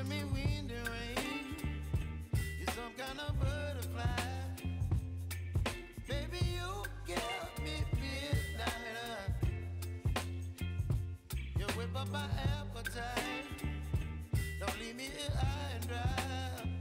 giving me wind and rain. You're some kind of butterfly. Baby, you give me midnight. You whip up my appetite. Don't leave me here high and dry.